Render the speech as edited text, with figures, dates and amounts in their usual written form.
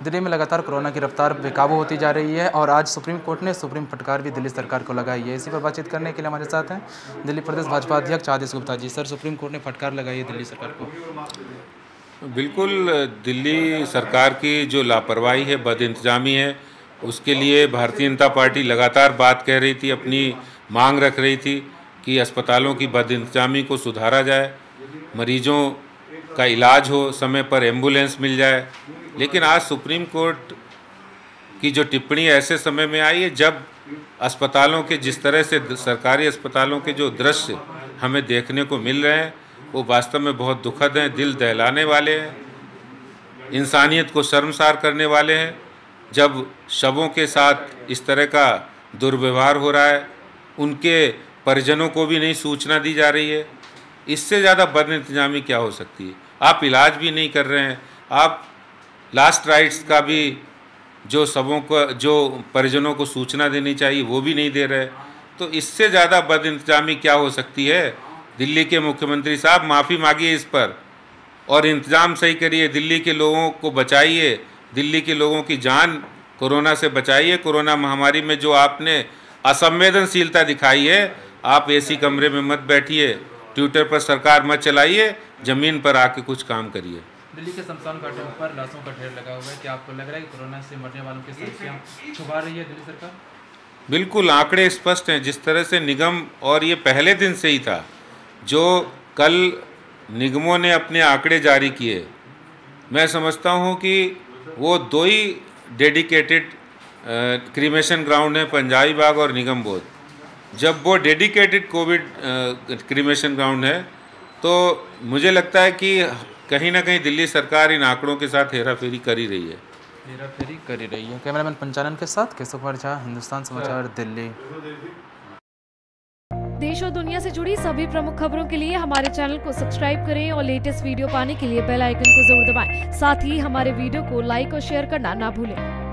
दिल्ली में लगातार कोरोना की रफ्तार बेकाबू होती जा रही है और आज सुप्रीम कोर्ट ने सुप्रीम फटकार भी दिल्ली सरकार को लगाई है। इसी पर बातचीत करने के लिए हमारे साथ हैं दिल्ली प्रदेश भाजपा अध्यक्ष Adesh Gupta ji. Sir, Supreme Court ने फटकार लगाई है दिल्ली सरकार को। बिल्कुल, दिल्ली सरकार की जो लापरवाही है, बदइंतजामी है, उसके लिए भारतीय जनता पार्टी लगातार बात कह रही थी, अपनी मांग रख रही थी कि अस्पतालों की बदइंतजामी को सुधारा जाए, मरीजों का इलाज हो, समय पर एम्बुलेंस मिल जाए। लेकिन आज सुप्रीम कोर्ट की जो टिप्पणी ऐसे समय में आई है जब अस्पतालों के जिस तरह से सरकारी अस्पतालों के जो दृश्य हमें देखने को मिल रहे हैं वो वास्तव में बहुत दुखद हैं, दिल दहलाने वाले हैं, इंसानियत को शर्मसार करने वाले हैं। जब शवों के साथ इस तरह का दुर्व्यवहार हो रहा है, उनके परिजनों को भी नहीं सूचना दी जा रही है, इससे ज़्यादा बदइंतजामी क्या हो सकती है। आप इलाज भी नहीं कर रहे हैं, आप लास्ट राइट्स का भी जो शवों को, जो परिजनों को सूचना देनी चाहिए वो भी नहीं दे रहे। तो इससे ज़्यादा बदइंतजामी क्या हो सकती है। दिल्ली के मुख्यमंत्री साहब, माफ़ी मांगिए इस पर और इंतज़ाम सही करिए, दिल्ली के लोगों को बचाइए, दिल्ली के लोगों की जान कोरोना से बचाइए। कोरोना महामारी में जो आपने असंवेदनशीलता दिखाई है, आप एसी कमरे में मत बैठिए, ट्विटर पर सरकार मत चलाइए, ज़मीन पर आके कुछ काम करिए। दिल्ली के शमशान घाटों पर लाशों का ढेर लगा हुआ है, क्या आपको लग रहा है कि कोरोना से मरने वालों की संख्या छुपा रही है दिल्ली सरकार? बिल्कुल, आंकड़े स्पष्ट हैं। जिस तरह से निगम, और ये पहले दिन से ही था, जो कल निगमों ने अपने आंकड़े जारी किए, मैं समझता हूँ कि वो दो ही डेडिकेटेड क्रीमेशन ग्राउंड हैं, पंजाबी बाग और निगम बोध। जब वो डेडिकेटेड कोविड क्रीमेशन ग्राउंड है तो मुझे लगता है कि कहीं ना कहीं दिल्ली सरकार इन आंकड़ों के साथ हेराफेरी कर ही रही है। कैमरामैन पंचानन के साथ केशव कुमार झा, हिंदुस्तान समाचार, दिल्ली। देश और दुनिया से जुड़ी सभी प्रमुख खबरों के लिए हमारे चैनल को सब्सक्राइब करें और लेटेस्ट वीडियो पाने के लिए बेल आइकन को जरूर दबाएं। साथ ही हमारे वीडियो को लाइक और शेयर करना ना भूलें।